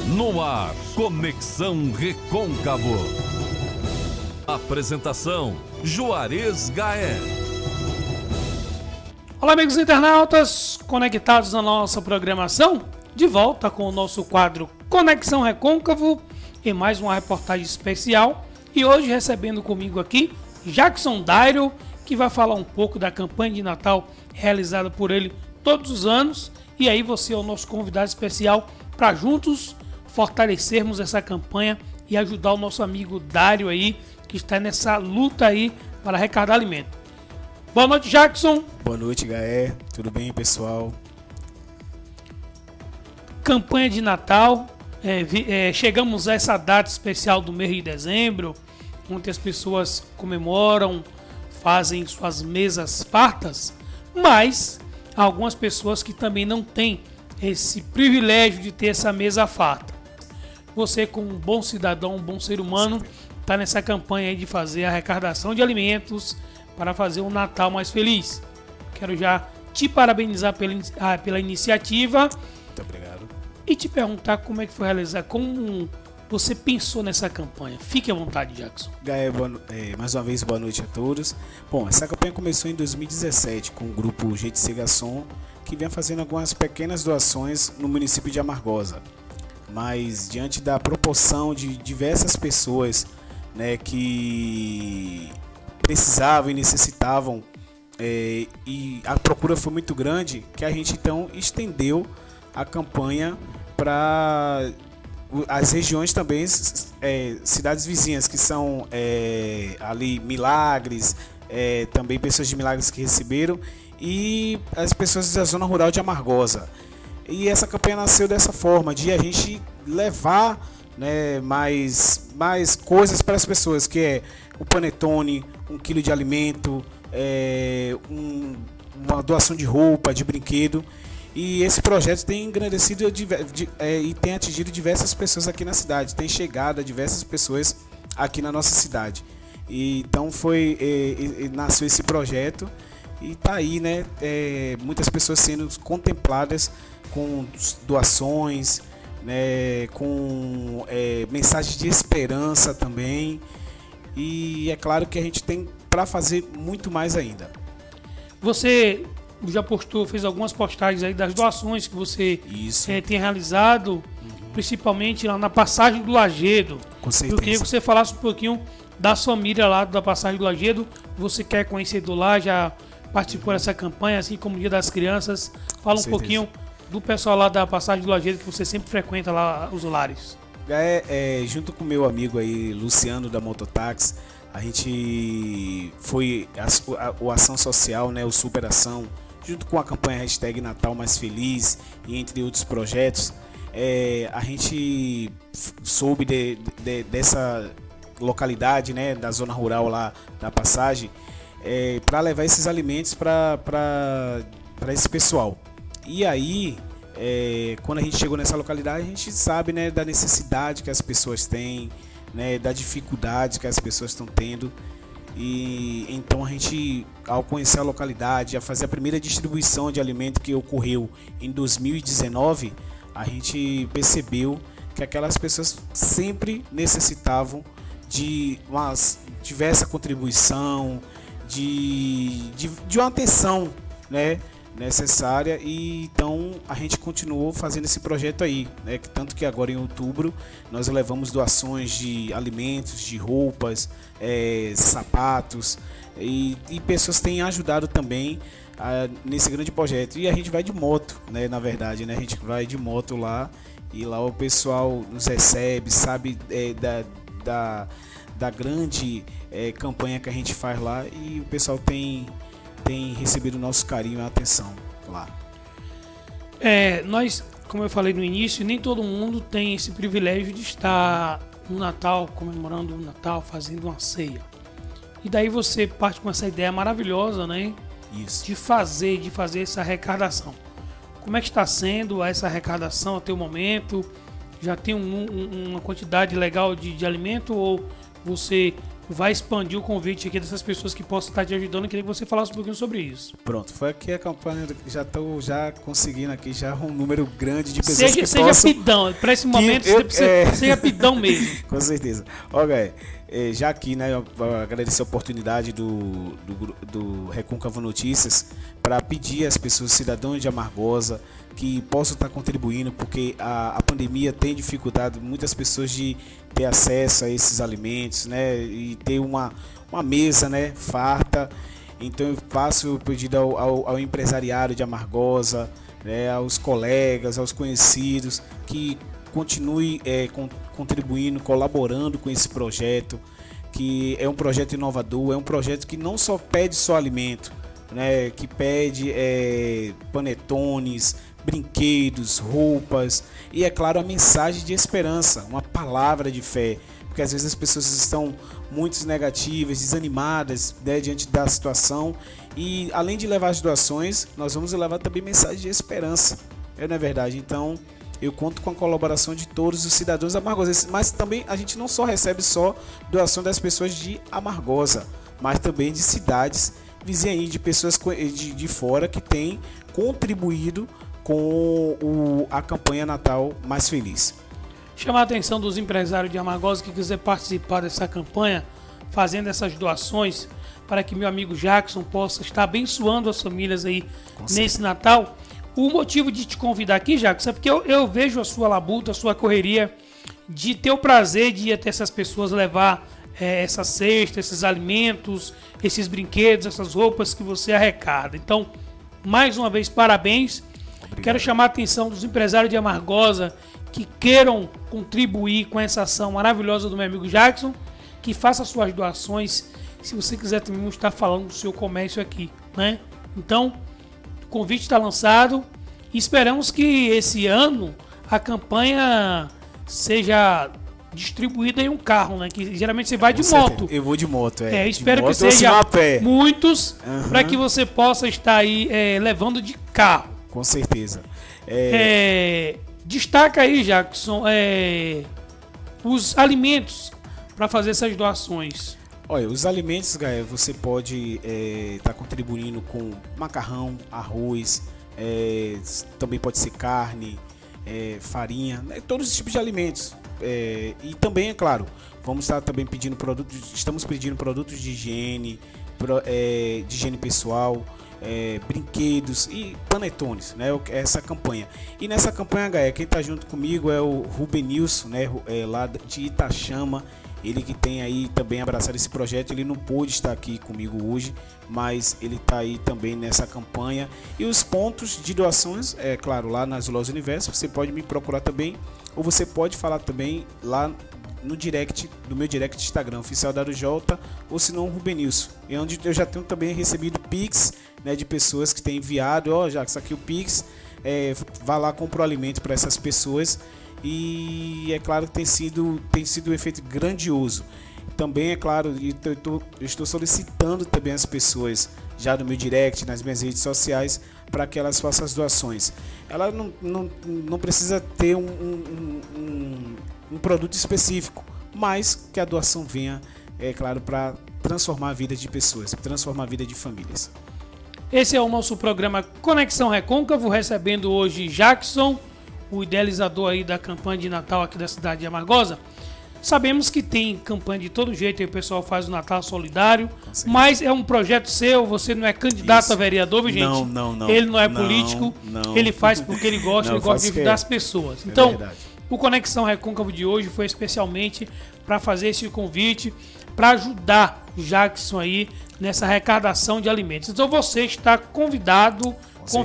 No ar, Conexão Recôncavo. Apresentação, Juarez Gaé. Olá, amigos internautas, conectados na nossa programação, de volta com o nosso quadro Conexão Recôncavo e mais uma reportagem especial. E hoje recebendo comigo aqui Jackson Dairo, que vai falar um pouco da campanha de Natal realizada por ele todos os anos. E aí você é o nosso convidado especial para juntos fortalecermos essa campanha e ajudar o nosso amigo Dário aí, que está nessa luta aí para arrecadar alimento. Boa noite, Jackson. Boa noite, Gaé. Tudo bem, pessoal? Campanha de Natal. Chegamos a essa data especial do mês de dezembro, onde as pessoas comemoram, fazem suas mesas fartas, mas há algumas pessoas que também não têm esse privilégio de ter essa mesa farta. Você, como um bom cidadão, um bom ser humano, está nessa campanha aí de fazer a arrecadação de alimentos para fazer um Natal mais feliz. Quero já te parabenizar pela iniciativa. Muito obrigado. E te perguntar como é que foi realizar, como você pensou nessa campanha. Fique à vontade, Jackson. Gaé, mais uma vez, boa noite a todos. Bom, essa campanha começou em 2017 com o grupo GTC Garçom, que vem fazendo algumas pequenas doações no município de Amargosa. Mas diante da proporção de diversas pessoas, né, que precisavam e necessitavam, e a procura foi muito grande, que a gente então estendeu a campanha para as regiões também, cidades vizinhas, que são ali Milagres, também pessoas de Milagres que receberam, e as pessoas da zona rural de Amargosa. E essa campanha nasceu dessa forma, de a gente levar, né, mais coisas para as pessoas, que é o panetone, 1 quilo de alimento, uma doação de roupa, de brinquedo. E esse projeto tem engrandecido e tem atingido diversas pessoas aqui na cidade, tem chegado a diversas pessoas aqui na nossa cidade. E então nasceu esse projeto e tá aí, né, muitas pessoas sendo contempladas com doações, né, com mensagens de esperança também. E é claro que a gente tem para fazer muito mais ainda. Você já fez algumas postagens aí das doações que você tem realizado, principalmente lá na Passagem do Lagedo. Com certeza. Eu queria que você falasse um pouquinho da família lá da Passagem do Lagedo. Você que é conhecedor lá, já participou dessa campanha, assim como o Dia das Crianças. Fala um pouquinho do pessoal lá da Passagem do Lagedo, que você sempre frequenta lá os lares. Junto com o meu amigo aí, Luciano da Mototáxi, a gente foi a Ação Social, né, o Super Ação, junto com a campanha Hashtag Natal Mais Feliz e entre outros projetos. A gente soube dessa localidade, né, da zona rural lá da Passagem, para levar esses alimentos para esse pessoal. E aí, quando a gente chegou nessa localidade, a gente sabe, né, da necessidade que as pessoas têm, né, da dificuldade que as pessoas estão tendo. E então a gente, ao conhecer a localidade, a fazer a primeira distribuição de alimento que ocorreu em 2019, a gente percebeu que aquelas pessoas sempre necessitavam de uma diversa contribuição, de uma atenção, né, necessária. E então a gente continuou fazendo esse projeto aí, né, tanto que agora em outubro nós levamos doações de alimentos, de roupas, sapatos, e pessoas têm ajudado também nesse grande projeto. E a gente vai de moto, né, na verdade, né, a gente vai de moto lá, e lá o pessoal nos recebe, sabe da grande campanha que a gente faz lá, e o pessoal tem recebido o nosso carinho e atenção lá. Nós, como eu falei no início, nem todo mundo tem esse privilégio de estar no Natal, comemorando o Natal, fazendo uma ceia. E daí você parte com essa ideia maravilhosa, né? Isso. De fazer essa arrecadação. Como é que está sendo essa arrecadação até o momento? Já tem uma quantidade legal de alimento, ou você vai expandir o convite aqui dessas pessoas que possam estar te ajudando. Eu queria que você falasse um pouquinho sobre isso. Pronto, foi aqui a campanha, já estou conseguindo aqui já um número grande de pessoas seja pidão, para esse momento seja pidão mesmo. Com certeza. Olha, já aqui, né, eu vou agradecer a oportunidade do Recôncavo Notícias para pedir às pessoas, cidadãos de Amargosa, que possam estar contribuindo, porque a pandemia tem dificultado muitas pessoas de ter acesso a esses alimentos, né, e ter uma mesa, né, farta. Então eu faço o pedido ao empresariado de Amargosa, né, aos colegas, aos conhecidos, que continue contribuindo, colaborando com esse projeto, que é um projeto inovador, é um projeto que não só pede só alimento, né, que pede panetones, brinquedos, roupas e, é claro, a mensagem de esperança, uma palavra de fé, porque às vezes as pessoas estão muito negativas, desanimadas, né, diante da situação, e além de levar as doações, nós vamos levar também mensagem de esperança, não é verdade? Então eu conto com a colaboração de todos os cidadãos da Amargosa, mas também a gente não só recebe doação das pessoas de Amargosa, mas também de cidades vizinhas aí, de pessoas de fora que têm contribuído com a campanha Natal Mais Feliz. Chamar a atenção dos empresários de Amargosa que quiser participar dessa campanha, fazendo essas doações, para que meu amigo Jackson possa estar abençoando as famílias aí nesse Natal. O motivo de te convidar aqui, Jackson, é porque eu vejo a sua labuta, a sua correria, de ter o prazer de ir até essas pessoas levar essa cesta, esses alimentos, esses brinquedos, essas roupas que você arrecada. Então, mais uma vez, parabéns. Obrigado. Quero chamar a atenção dos empresários de Amargosa que queiram contribuir com essa ação maravilhosa do meu amigo Jackson, que faça suas doações, se você quiser também estar falando do seu comércio aqui, né? Então, o convite está lançado e esperamos que esse ano a campanha seja distribuída em um carro, né? Que geralmente você vai de moto. Eu vou de moto, espero que seja muitos, para que você possa estar aí levando de carro. Com certeza. Destaca aí, Jackson, os alimentos para fazer essas doações. Olha, os alimentos, Gael, você pode estar contribuindo com macarrão, arroz, também pode ser carne, farinha, né, todos os tipos de alimentos. E também, é claro, vamos estar também pedindo estamos pedindo produtos de higiene pessoal, brinquedos e panetones, né? Essa campanha. E nessa campanha, Gael, quem está junto comigo é o Rubenilson, né? Lá de Itachama. Ele que tem aí também abraçado esse projeto. Ele não pôde estar aqui comigo hoje, mas ele está aí também nessa campanha. E os pontos de doações, claro, lá nas Lojas Universo, você pode me procurar também, ou você pode falar também lá no direct, do meu direct Instagram, oficial da Jota, ou se não, Rubenilson. E onde eu já tenho também recebido Pix, né, de pessoas que têm enviado, já que isso aqui o Pix, vá lá, compra o alimento para essas pessoas. E é claro que tem sido um efeito grandioso. Também, é claro, eu estou solicitando também as pessoas já no meu direct, nas minhas redes sociais, para que elas façam as doações. Ela não precisa ter um produto específico, mas que a doação venha, é claro, para transformar a vida de pessoas, transformar a vida de famílias. Esse é o nosso programa Conexão Recôncavo, recebendo hoje Jackson, o idealizador aí da campanha de Natal aqui da cidade de Amargosa. Sabemos que tem campanha de todo jeito, aí o pessoal faz o Natal Solidário, mas é um projeto seu, você não é candidato a vereador, viu, gente? Não. Ele não é político, ele faz porque ele gosta de ajudar as pessoas. Então, o Conexão Recôncavo de hoje foi especialmente para fazer esse convite, para ajudar Jackson aí nessa arrecadação de alimentos. Então você está convidada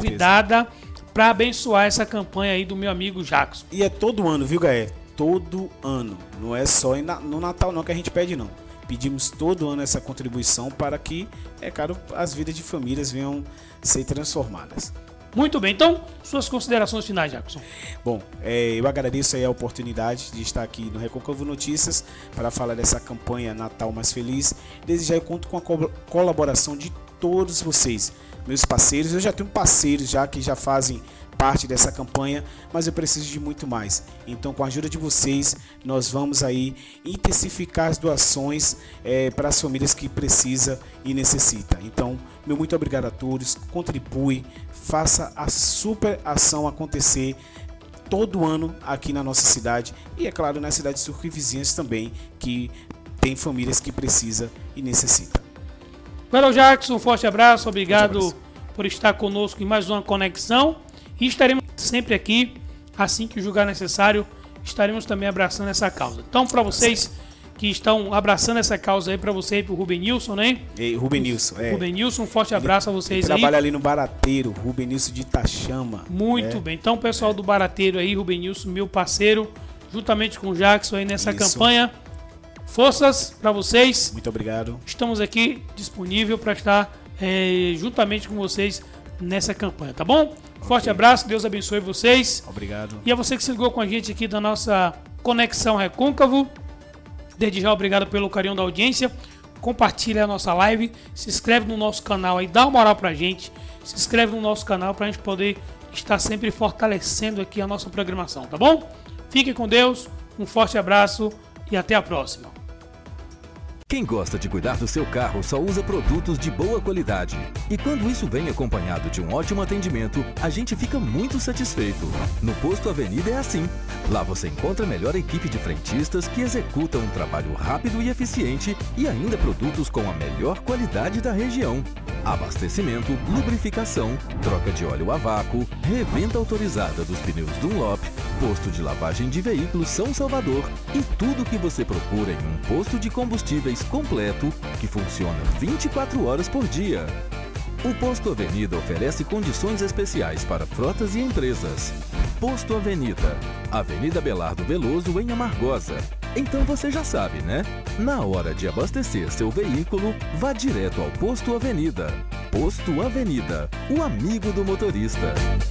para abençoar essa campanha aí do meu amigo Jackson. E é todo ano, viu, Gaé? Todo ano. Não é só no Natal não que a gente pede, não. Pedimos todo ano essa contribuição para que, é claro, as vidas de famílias venham ser transformadas. Muito bem, então, suas considerações finais, Jackson. Bom, eu agradeço aí a oportunidade de estar aqui no Recôncavo Notícias para falar dessa campanha Natal Mais Feliz. Desde já eu conto com a colaboração de todos vocês. meus parceiros. Eu já tenho parceiros já que já fazem parte dessa campanha, mas eu preciso de muito mais. Então, com a ajuda de vocês, nós vamos aí intensificar as doações para as famílias que precisam e necessitam. Então, meu muito obrigado a todos. Contribui, faça a super ação acontecer todo ano aqui na nossa cidade e, é claro, nas cidades circunvizinhas também, que tem famílias que precisam e necessitam. Valeu, Jackson, um forte abraço, obrigado por estar conosco em mais uma conexão. E estaremos sempre aqui, assim que julgar necessário, estaremos também abraçando essa causa. Então, para vocês que estão abraçando essa causa aí, para você e para o Rubenilson, né? Rubenilson, Rubenilson, um forte abraço a vocês aí. Trabalha ali no Barateiro, Rubenilson de Itachama. Muito bem. Então, pessoal do Barateiro aí, Rubenilson, meu parceiro, juntamente com o Jackson aí nessa campanha. Forças para vocês. Muito obrigado. Estamos aqui disponível para estar juntamente com vocês nessa campanha, tá bom? Forte abraço, Deus abençoe vocês. Obrigado. E a você que se ligou com a gente aqui da nossa Conexão Recôncavo, desde já obrigado pelo carinho da audiência. Compartilha a nossa live, se inscreve no nosso canal aí, dá uma moral pra gente. Se inscreve no nosso canal pra gente poder estar sempre fortalecendo aqui a nossa programação, tá bom? Fique com Deus, um forte abraço e até a próxima. Quem gosta de cuidar do seu carro só usa produtos de boa qualidade. E quando isso vem acompanhado de um ótimo atendimento, a gente fica muito satisfeito. No Posto Avenida é assim. Lá você encontra a melhor equipe de frentistas que executam um trabalho rápido e eficiente e ainda produtos com a melhor qualidade da região. Abastecimento, lubrificação, troca de óleo a vácuo, revenda autorizada dos pneus Dunlop, posto de lavagem de veículos São Salvador e tudo o que você procura em um posto de combustíveis completo que funciona 24 horas por dia. O Posto Avenida oferece condições especiais para frotas e empresas. Posto Avenida, Avenida Belardo Veloso, em Amargosa. Então você já sabe, né? Na hora de abastecer seu veículo, vá direto ao Posto Avenida. Posto Avenida, o amigo do motorista.